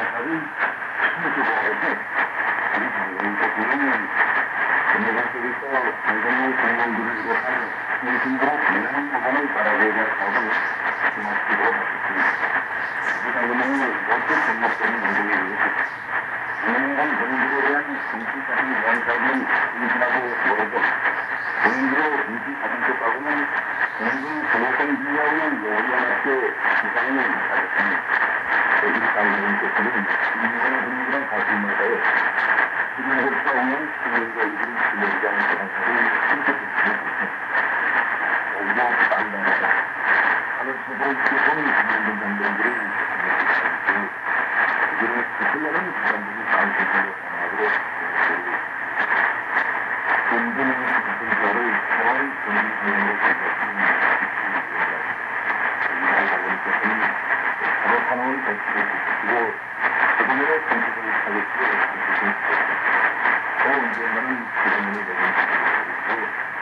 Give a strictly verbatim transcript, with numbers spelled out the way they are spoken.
나사를 힘주고 하는데 이렇게 보면 전문가 속에서 상당히 공무원들을 비롯한 중심으로 민생 법안을 따라가야 할 사업을 중앙시키도록 하겠습니다. 이 상금을 모두 전목적인 운동에 의해서 국민간 본인들에 대한 정치적인 원칙을 인식하고 모르고 본인으로 인식 가정법하고는 공중 보호권 비하하는 요구에 맞게 기상을 하겠습니다. 이 상금께서는 인간의 분위기란 가슴마다에 지금부터 오는 시민들이 진행자의 대상사를 선택했습니다. 오히려 반대하다. 하는 소설을 기본 국민들 장병들을 인식하고 그들을 지키려는 사람들이 반대적으로 강하도록 공정의 공정자를 새로운 정의상으로 가져왔습니다. 이 나라원께서는 서로 사나운 대치를 지키고 그분의 정치를 사회치를 지키고 또 언젠가는 그분을 내는 시기를 가지고